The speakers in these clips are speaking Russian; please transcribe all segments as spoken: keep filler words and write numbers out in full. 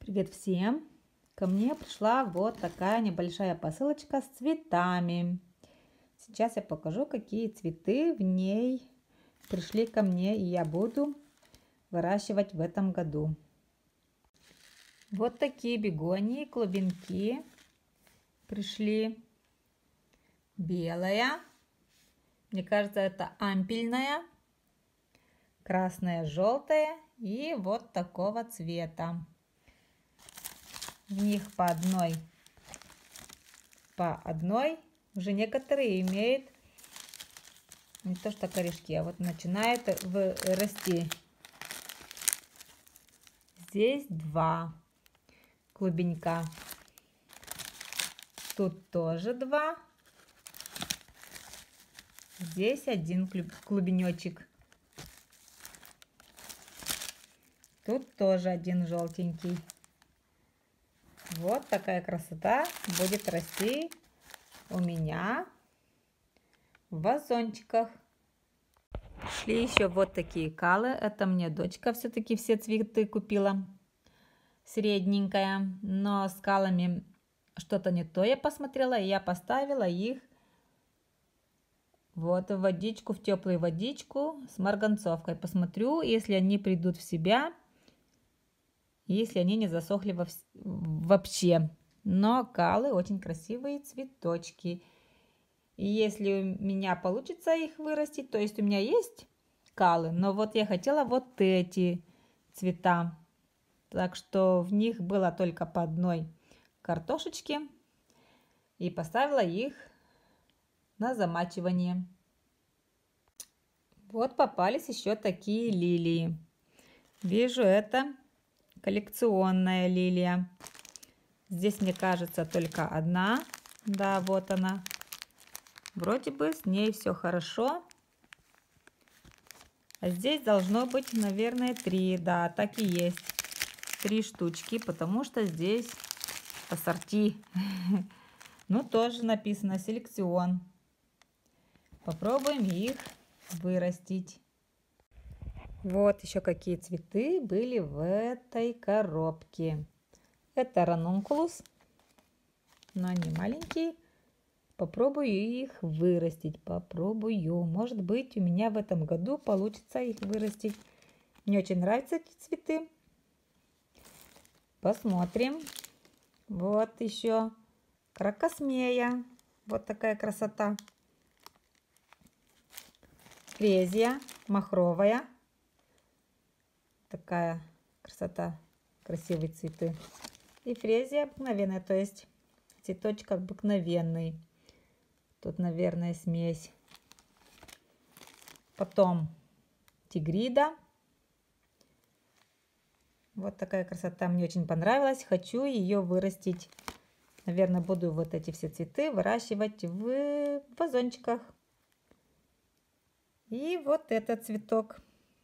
Привет всем! Ко мне пришла вот такая небольшая посылочка с цветами. Сейчас я покажу, какие цветы в ней пришли ко мне и я буду выращивать в этом году. Вот такие бегонии, клубеньки пришли. Белая, мне кажется, это ампельная, красная, желтая и вот такого цвета. В них по одной, по одной. Уже некоторые имеют не то что корешки, а вот начинает расти. Здесь два клубенька. Тут тоже два. Здесь один клубенечек. Тут тоже один желтенький. Вот такая красота будет расти у меня в вазончиках. Шли еще вот такие калы. Это мне дочка все-таки все цветы купила. Средненькая. Но с калами что-то не то я посмотрела. И я поставила их вот в водичку, в теплую водичку с марганцовкой. Посмотрю, если они придут в себя. Если они не засохли вообще. Но калы очень красивые цветочки. И если у меня получится их вырастить, то есть у меня есть калы, но вот я хотела вот эти цвета. Так что в них было только по одной картошечке. И поставила их на замачивание. Вот попались еще такие лилии. Вижу, это коллекционная лилия. Здесь, мне кажется, только одна. Да, вот она. Вроде бы с ней все хорошо. А здесь должно быть, наверное, три. Да, так и есть. Три штучки, потому что здесь ассорти. Ну, тоже написано селекцион. Попробуем их вырастить. Вот еще какие цветы были в этой коробке. Это ранункулус, но они маленькие. Попробую их вырастить. Попробую. Может быть, у меня в этом году получится их вырастить. Мне очень нравятся эти цветы. Посмотрим. Вот еще кракосмея. Вот такая красота. Фрезия махровая. Такая красота. Красивые цветы. И фрезия обыкновенная, то есть цветочек обыкновенный. Тут, наверное, смесь. Потом тигрида. Вот такая красота. Мне очень понравилась. Хочу ее вырастить. Наверное, буду вот эти все цветы выращивать в вазончиках. И вот этот цветок.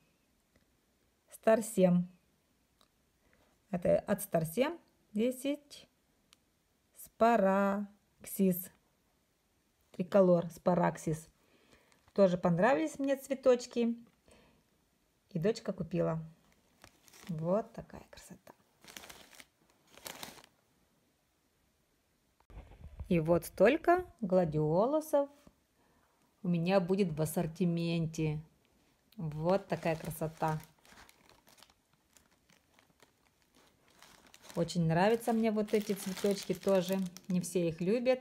Старсем. Это от Старсем десять спараксис. Триколор спараксис. Тоже понравились мне цветочки. И дочка купила. Вот такая красота. И вот столько гладиолусов у меня будет в ассортименте. Вот такая красота. Очень нравятся мне вот эти цветочки тоже. Не все их любят.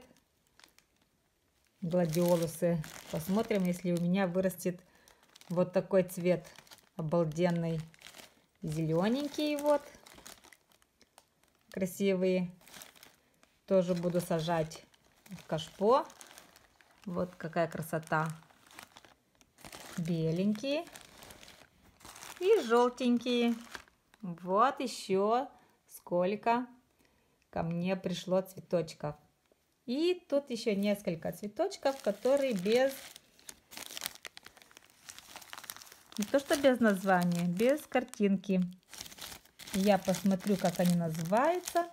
Гладиолусы. Посмотрим, если у меня вырастет вот такой цвет обалденный. Зелененький вот. Красивые. Тоже буду сажать в кашпо. Вот какая красота. Беленькие. И желтенькие. Вот еще сколько ко мне пришло цветочков. И тут еще несколько цветочков, которые без, не то что без названия, без картинки. Я посмотрю, как они называются.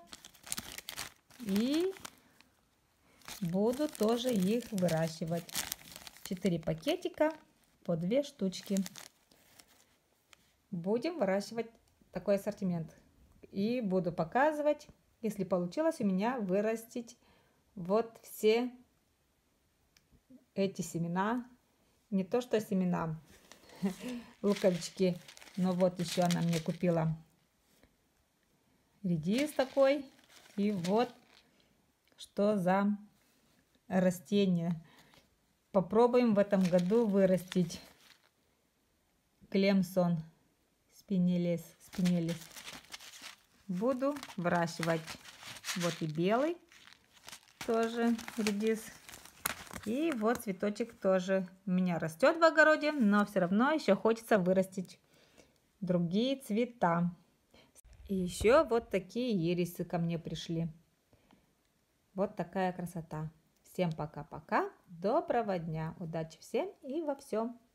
И буду тоже их выращивать. четыре пакетика по две штучки. Будем выращивать такой ассортимент. И буду показывать, если получилось у меня вырастить вот все эти семена. Не то что семена, луковички, но вот еще она мне купила редис такой. И вот что за растение. Попробуем в этом году вырастить Клемсон спинелис. спинелис. Буду выращивать вот и белый тоже редис. И вот цветочек тоже у меня растет в огороде, но все равно еще хочется вырастить другие цвета. И еще вот такие ирисы ко мне пришли. Вот такая красота. Всем пока-пока. Доброго дня. Удачи всем и во всем.